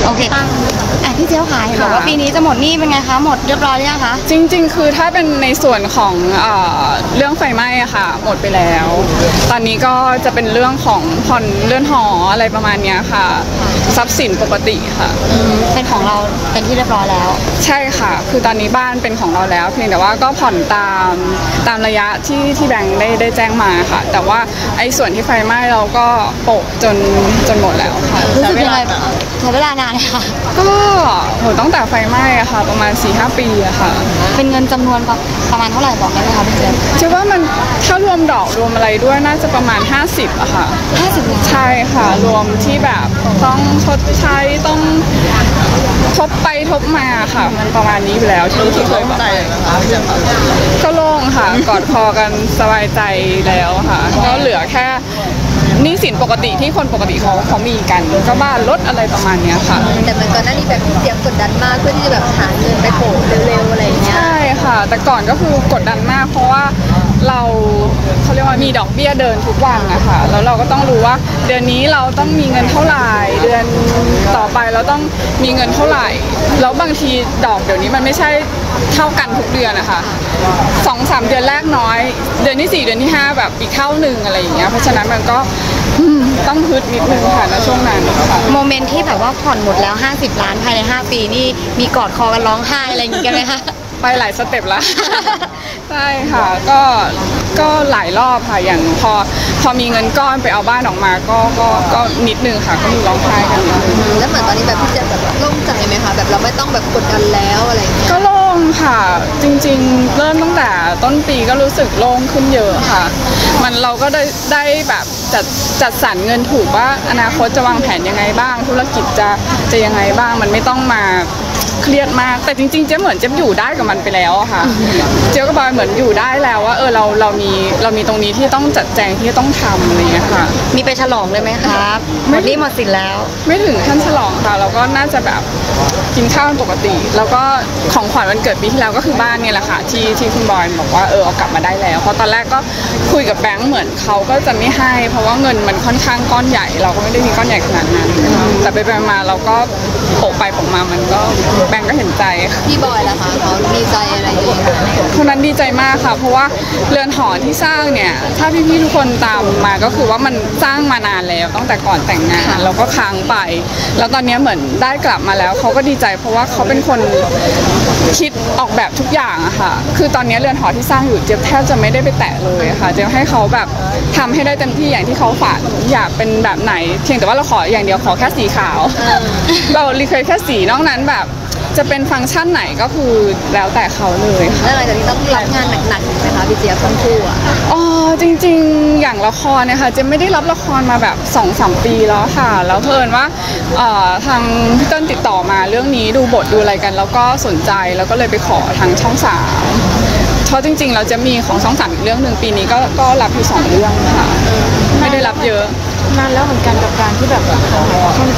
โอเคพี่เจี๊ยบขายบอกว่าปีนี้จะหมดหนี้เป็นไงคะหมดเรียบร้อยหรือยังคะจริงๆคือถ้าเป็นในส่วนของเรื่องไฟไหม้อะค่ะหมดไปแล้วตอนนี้ก็จะเป็นเรื่องของผ่อนเลื่อนหออะไรประมาณนี้ค่ะทรัพย์สินปกติค่ะเป็นของเราเป็นที่เรียบร้อยแล้วใช่ค่ะคือตอนนี้บ้านเป็นของเราแล้วเพียงแต่ว่าก็ผ่อนตามระยะที่แบงค์ได้แจ้งมาค่ะแต่ว่าไอ้ส่วนที่ไฟไหม้เราก็โปะจนหมดแล้วค่ะรู้สึกยังไงใช้เวลานานค่ะก็โหตั้งแต่ไฟไหม้อะค่ะประมาณ 4-5 ปีอะค่ะเป็นเงินจำนวนประมาณเท่าไหร่บอกได้ไหมคะพี่เจี๊ยบคิดว่ามันถ้ารวมดอกรวมอะไรด้วยน่าจะประมาณ50อะค่ะ 50 ใช่ค่ะรวมที่แบบต้องชดใช้ต้องทบไปทบมาค่ะมันประมาณนี้อยู่แล้วที่เคยบอกก็โล่งค่ะกอดคอกันสบายใจแล้วค่ะก็เหลือแค่หนี้สินปกติที่คนปกติเขามีกันก็บ้านรถอะไรประมาณนี้ค่ะแต่มันก่อนหน้านี้แบบเสียงกดดันมากเพื่อที่จะแบบหาเงินไปโปะเร็วๆอะไรอย่างเงี้ยใช่ค่ะแต่ก่อนก็คือกดดันมากเพราะว่าเขาเรียกว่ามีดอกเบี้ยเดินทุกวันนะคะแล้วเราก็ต้องรู้ว่าเดือนนี้เราต้องมีเงินเท่าไหร่เดือนต่อไปเราต้องมีเงินเท่าไหร่แล้วบางทีดอกเดี๋ยวนี้มันไม่ใช่เท่ากันทุกเดือนนะคะ2-3 เดือนแรกน้อยเดือนที่4เดือนที่5แบบอีกเท่านึงอะไรอย่างเงี้ยเพราะฉะนั้นมันก็ต้องฮึดนิดนึงค่ะในช่วงนั้นค่ะโมเมนต์ที่แบบว่าผ่อนหมดแล้ว50 ล้านภายใน5 ปีนี่มีกอดคอกันร้องไห้อะไรอย่างงี้กันไหมคะไปหลายสเต็ปแล้วใช่ค่ะก็หลายรอบค่ะอย่างพอมีเงินก้อนไปเอาบ้านออกมาก็นิดนึงค่ะก็มีร้องไห้กันแล้วเหมือนตอนนี้แบบพี่เจี๊ยบแบบโล่งใจไหมคะแบบเราไม่ต้องแบบกดดันแล้วอะไรอย่างเงี้ยก็โล่งค่ะจริงๆเริ่มตั้งแต่ต้นปีก็รู้สึกโล่งขึ้นเยอะค่ะเราก็ได้แบบจัดสรรเงินถูกว่าอนาคตจะวางแผนยังไงบ้างธุรกิจจะยังไงบ้างมันไม่ต้องมาเครียดมากแต่จริงๆเจ๊เหมือนเจ๊อยู่ได้กับมันไปแล้วค่ะเจ๊ก็บอกเหมือนอยู่ได้แล้วว่าเรามีตรงนี้ที่ต้องจัดแจงที่ต้องทำอะไรอย่างเงี้ยค่ะมีไปฉลองเลยไหมครับหมดนี้หมดสินแล้วไม่ถึงขั้นฉลองค่ะเราก็น่าจะแบบกินข้าวปกติแล้วก็ของขวัญวันเกิดปีที่แล้วก็คือบ้านเนี่ยแหละค่ะที่คุณบอยบอกว่าเอากลับมาได้แล้วเพราะตอนแรกก็คุยกับแบงค์เหมือนเขาก็จะไม่ให้เพราะว่าเงินมันค่อนข้างก้อนใหญ่เราก็ไม่ได้มีก้อนใหญ่ขนาดนั้นแต่ไปมาเราก็โปะไปโปะมามันก็แบงค์ก็เห็นใจพี่บอยล่ะคะเขาดีใจอะไรดีคนนั้นดีใจมากค่ะเพราะว่าเรือนหอที่สร้างเนี่ยถ้าพี่ๆทุกคนตามมาก็คือว่ามันสร้างมานานแล้วตั้งแต่ก่อนแต่งงานเราก็ค้างไปแล้วตอนนี้เหมือนได้กลับมาแล้วเขาก็ดีใจเพราะว่าเขาเป็นคนคิดออกแบบทุกอย่างอะค่ะคือตอนนี้เรือนหอที่สร้างอยู่เจี๊ยบแทบจะไม่ได้ไปแตะเลยค่ะเจี๊ยบให้เขาแบบทำให้ได้เต็มที่อย่างที่เขาฝันอยากเป็นแบบไหนเพียงแต่ว่าเราขออย่างเดียวขอแค่สีขาวเรารีเควสแค่สีนอกนั้นแบบจะเป็นฟังก์ชันไหนก็คือแล้วแต่เขาเลยค่ะแล้วอะไรจากนี้ต้องรับงานหนักๆไหมคะพี่เจี๊ยบทั้งคู่อ่ะจริงๆอย่างละครเนี่ยค่ะเจไม่ได้รับละครมาแบบ 2-3 ปีแล้วค่ะแล้วเพิ่นว่าทางพี่ต้นติดต่อมาเรื่องนี้ดูบทดูอะไรกันแล้วก็สนใจแล้วก็เลยไปขอทางช่อง3เพราะจริงๆเราจะมีของช่อง3อีกเรื่องนึงปีนี้ก็รับอยู่2 เรื่องค่ะไม่ได้รับเยอะนานแล้วเหมือนกันกับการที่แบบช่อง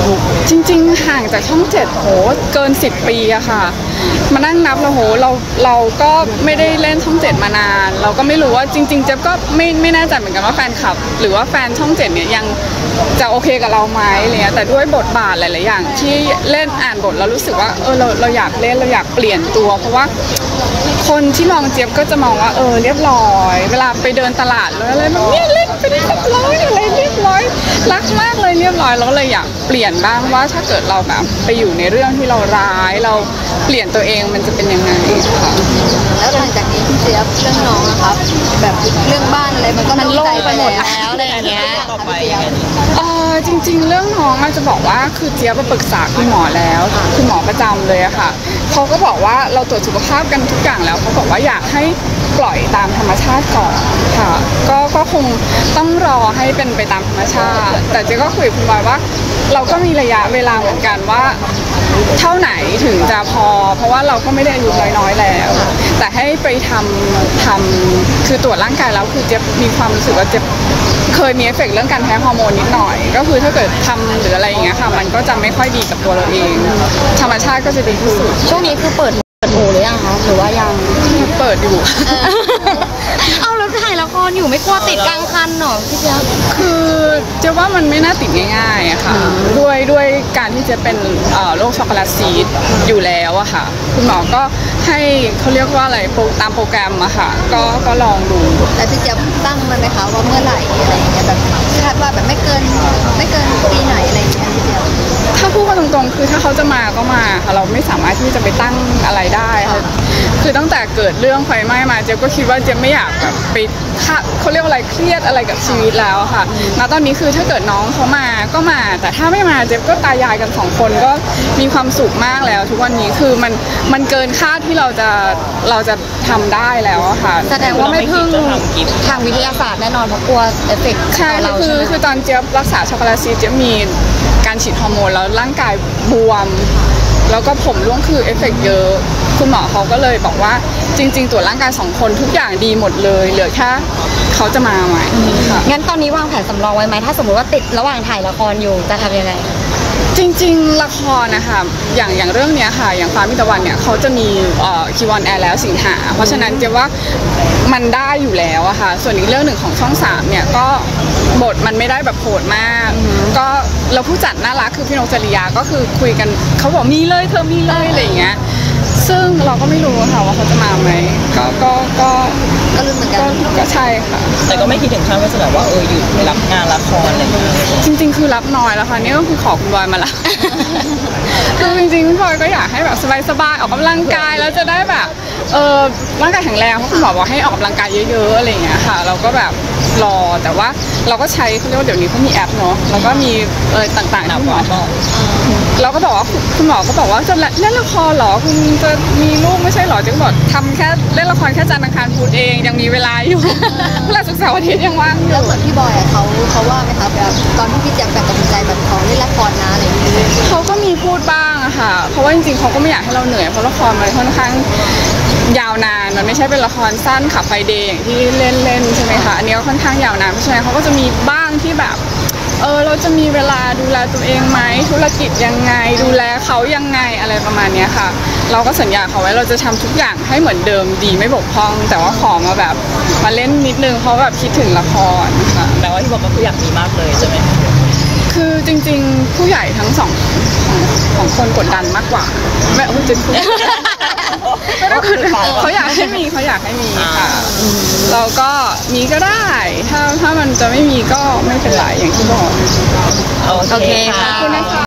7 จริงๆห่างจากช่อง7โหเกิน10 ปีอะค่ะมานั่งนับแล้วโหเราก็ไม่ได้เล่นช่อง7มานานเราก็ไม่รู้ว่าจริงๆเจ๊ก็ไม่แน่ใจเหมือนกันว่าแฟนคลับหรือว่าแฟนช่อง7เนี่ยยังจะโอเคกับเราไหมอะไรเงี้ยแต่ด้วยบทบาทหลายๆอย่างที่เล่นอ่านบทเรารู้สึกว่าเราอยากเล่นเราอยากเปลี่ยนตัวเพราะว่าคนที่มองเจี๊ยบก็จะมองว่าเรียบร้อยเวลาไปเดินตลาดเลยอะไรแบบนี้เล่นไปเรียบร้อยอะไรเรียบร้อยรักมากเลยเรียบร้อยแล้วเลยอยากเปลี่ยนบ้างว่าถ้าเกิดเราแบบไปอยู่ในเรื่องที่เราร้ายเราเปลี่ยนตัวเองมันจะเป็นยังไงค่ะแล้วหลังจากนี้พี่เจี๊ยบเรื่องน้องนะครับแบบเรื่องบ้านอะไรมันก็โล่งไปหมดแล้วอะไรอย่างเงี้ยจริงๆเรื่องน้องจะบอกว่าคือเจี๊ยบไปปรึกษาคุณหมอแล้วคุณหมอประจำเลยอะค่ะเขาก็บอกว่าเราตรวจสุขภาพกันทุกอย่างแล้วเขาบอกว่าอยากให้ปล่อยตามธรรมชาติก่อนค่ะก็คงต้องรอให้เป็นไปตามธรรมชาติแต่เจ๊ก็คุยกับคุณบอยว่าเราก็มีระยะเวลาเหมือนกันว่าเท่าไหนถึงจะพอเพราะว่าเราก็ไม่ได้อายุน้อยๆแล้วแต่ให้ไปทำคือตรวจร่างกายแล้วคือเจ๊มีความรู้สึกว่าเจ๊เคยมีเอฟเฟกต์เรื่องการแพ้ฮอร์โมนนิดหน่อยก็คือถ้าเกิดทำหรืออะไรอย่างเงี้ยค่ะมันก็จะไม่ค่อยดีกับตัวเราเองธรรมชาติก็จะดีที่สุดช่วงนี้คือเปิดโอหรือยังคะหรือว่ายังเปิดอยู่เอาแล้วถ่ายละครอยู่อยู่ไม่กลัวติดกลางคันหรอพี่เจี๊ยบคือเจ๊ว่ามันไม่น่าติดง่ายๆอะค่ะด้วยการที่จะเป็นโรคช็อกโกแลตซีสอยู่แล้วอะค่ะคุณหมอก็ให้เขาเรียกว่าอะไรตามโปรแกรมอะค่ะก็ลองดูแต่พี่เจี๊ยบตั้งมันไหมคะว่าเมื่อไหร่อะไรอย่างเงี้ยแบบคาดว่าแบบไม่เกินปีไหนอะไรอย่างเงี้ยพี่เจี๊ยบถ้าพูดกันตรงๆคือถ้าเขาจะมาก็มาค่ะเราไม่สามารถที่จะไปตั้งอะไรได้ค่ะคือตั้งแต่เกิดเรื่องไฟไหม้มาเจ๊ก็คิดว่าเจ๊ไม่อยากแบบไปเขาเรียกว่าอะไรเครียดอะไรกับชีวิตแล้วค่ะณตอนนี้คือถ้าเกิดน้องเขามาก็มาแต่ถ้าไม่มาเจ๊ก็ตายายกัน2 คนก็มีความสุขมากแล้ว ทุกวันนี้คือมันเกินคาดที่เราจะทำได้แล้วอะค่ะแสดงว่าไม่พึ่งทางวิทยาศาสตร์แน่นอนเพราะกลัวเอฟเฟกต์ใช่ต่อเราคืใช่อไหมคือตอนเจี๊ยบรักษาช็อกโกแลตซีสเจี๊ยบมีการฉีดฮอร์โมนแล้วร่างกายบวม แล้วก็ผมร่วงคือเอฟเฟกต์เยอะคุณหมอเขาก็เลยบอกว่าจริง ๆ ตรวจร่างกาย2 คนทุกอย่างดีหมดเลยเหลือแค่เขาจะมาไหมค่ะงั้นตอนนี้วางแผนสำรองไว้ไหมถ้าสมมติว่าติดระหว่างถ่ายละครอยู่จะทำยังไงจริงๆละครนะคะอย่างเรื่องเนี้ยค่ะอย่างฟ้ามิตรวันเนี่ยเขาจะมีคิวออนแอร์แล้วสิงหาเพราะฉะนั้นเจ๊ว่ามันได้อยู่แล้วอะค่ะส่วนอีกเรื่องหนึ่งของช่อง3เนี่ยก็บทมันไม่ได้แบบโหดมากก็เราผู้จัดน่ารักคือพี่นกจริยาก็คือคุยกันเขาบอกมีเลยเธอมีเลยอะไรอย่างเงี้ยซึ่งเราก็ไม่รู้ค่ะว่าเขาจะมาไหมก็ลุ้นเหมือนกันก็ใช่ค่ะแต่ก็ไม่คิดถึงขั้นว่าจะแบบว่าหยุดรับงานละครอะไรอย่างเงี้ยจริงๆ คือรับน้อยแล้วค่ะนี่ก็คือขอคุณบอยมาละ คือจริงๆคุณบอยก็อยากให้แบบสบายๆออกกำลังกายแล้วจะได้แบบร่างกายแข็งแรงเพราะคุณหมอบอกให้ออกกำลังกายเยอะๆอะไรอย่างเงี้ยค่ะเราก็แบบรอแต่ว่าเราก็ใช้เขาเรียกว่าเดี๋ยวนี้เขามีแอปเนาะแล้วก็มีต่างๆที่คุณหมอบอกเราก็บอกว่าคุณหมอก็บอกว่าจะเล่นละครเหรอคุณจะมีลูกไม่ใช่เหรอจะบอกทำแค่เล่นละครแค่จันทร์อังคารพุธเองยังมีเวลาอยู่ พฤหัสศุกร์เสาร์อาทิตย์ยังว่างอแล้วยู่ส่วนพี่บอยอะเขาว่าไหมคะแบบตอนที่พี่เจี๊ยบแบบตัดสินใจแบบขอเล่นละครนะอะไรอย่างเงี้ยเขาก็มีพูดบ้างอะค่ะ เพราะว่าจริงๆ เขาก็ไม่อยากให้เราเหนื่อย เพราะละครมันค่อนข้างยาวนาน มันไม่ใช่เป็นละครสั้นขับไฟเดย์อย่างที่เล่นๆใช่ไหมคะ อันนี้ก็ค่อนข้างยาวนาน เพราะฉะนั้นเขาก็จะมีบ้างที่แบบ เราจะมีเวลาดูแลตัวเองไหมธุรกิจยังไง ดูแลเขายังไงอะไรประมาณเนี้ยค่ะ เราก็สัญญาเขาไว้เราจะทำทุกอย่างให้เหมือนเดิมดีไม่บกพร่อง แต่ว่าขอมาแบบมาเล่นนิดนึงเพราะแบบคิดถึงละครค่ะแปลว่าที่บอกก็คืออยากมีมากเลยใช่ไหมคือจริงๆ ผู้ใหญ่ทั้งสองคนกดดันมากกว่าไม่เอาจริงไม่ได้กดดันเขาอยากให้มีค่ะเราก็มีก็ได้ถ้ามันจะไม่มีก็ไม่เป็นไรอย่างที่บอกโอเคค่ะขอบคุณนะคะ